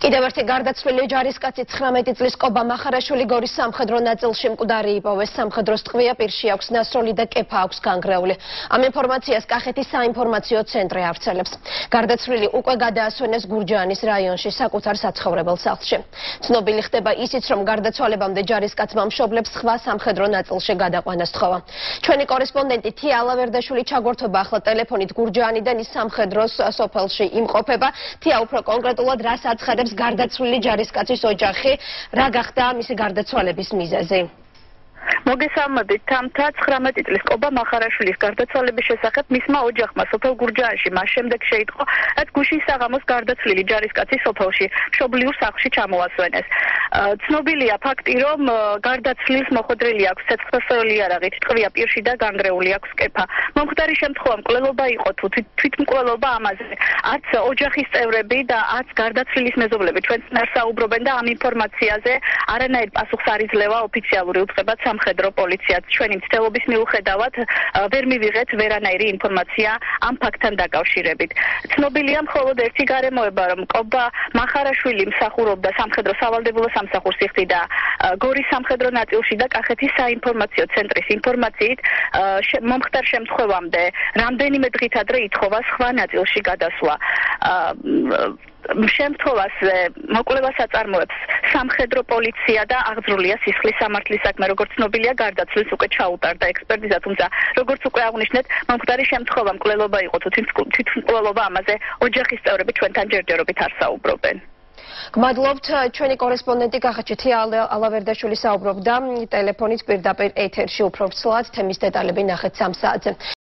კიდევ ერთი გარდაცვლილი ჯარისკაცი 19 წლის კობა მახარაშვილი გორის სამხედრო ნაწილში მკვდარი იპოვეს. სამხედროს ტყვია, პირში აქვს ნასროლი და კეფა აქვს განგრეული. ამ ინფორმაციას კახეთის საინფორმაციო ცენტრი ავრცელებს. გარდაცვლილი უკვე გადაასვენეს გურჯაანის რაიონში საკუთარ საცხოვრებელ სახლში. ცნობილი ხდება ისიც, რომ გარდაცვალებამდე ჯარისკაცმა მშობლებს სხვა სამხედრო ნაწილში გადაყვანა სთხოვა. ჩვენი კორესპონდენტი თია ალავერდაშვილი ჩაგვართობა ახლა ტელეფონით გურჯაანიდან, ის სამხედროს სოფელში იმყოფება. თია, უფრო კონკრეტულად რას აცხადებს გარდაცვლილი ჯარისკაცის ოჯახი, რა გახდა მისი გარდაცვალების მიზეზი? მოგესალმებით, თამთა 19 წლის კობა მახარაშვილის გარდაცვალების შესახებ მისმა ოჯახმა სოფელ გურჯაანში მას შემდეგ შეიტყო, რაც გუშინ საღამოს გარდაცვლილი ჯარისკაცი სოფელში მშობლიურ სახლში ჩამოასვენეს. ცნობილია ფაქტი, რომ გარდაცვლის მოხვედრილი აქვს ცეცხლსასროლი იარაღით, ტყვია, პირში და განგრეული აქვს კეფა. მომხდარი შემთხვევა მკვლელობა იყო თუ თვითმკვლელობა ამაზე არც ოჯახის წევრები და არც გარდაცვლილის მეზობლები ჩვენს წინაშე საუბრობენ და ამ ინფორმაციაზე არანაირ პასუხს არ იძლევა ოფიციალური უწყება სამხედრო პოლიციაც. ჩვენი მცდელობის მიუხედავად ვერ მივიღეთ ვერანაირი ინფორმაცია ამ ფაქტთან დაკავშირებით. ცნობილია მხოლოდ ერთი გარემოება, რომ კობა მახარაშვილი მსახურობდა სამხედრო სავალდებულო სამსახურს იხდიდა გორის სამხედრო ნაწილში და კახეთის საინფორმაციო ცენტრის ინფორმაციით მომხდარ შემთხვევამდე რამდენიმე დღით ადრე ითხოვა სხვა ნაწილში გადასვლა. შემთხვევას მოკვლევას აწარმოებს სამხედრო პოლიცია და აღძრულია სისხლის სამართლის საქმე. როგორც ცნობილია, გარდაცვლილს უკვე ჩაუტარდა ექსპერტიზა, თუმცა როგორც უკვე აღვნიშნეთ, მომხდარი შემთხვევა მკვლელობა იყო თუ თვითმკვლელობა, ამაზე ოჯახის წევრები ჩვენთან ჯერჯერობით არ საუბრობენ. გმადლობთ, ჩვენი კორესპონდენტი კახეთში თია ალავერდაშვილი საუბრობდა ტელეფონით პირდაპირ ეთერში უფრო ცლად თემის დეტალები ნახეთ 3 საათზე.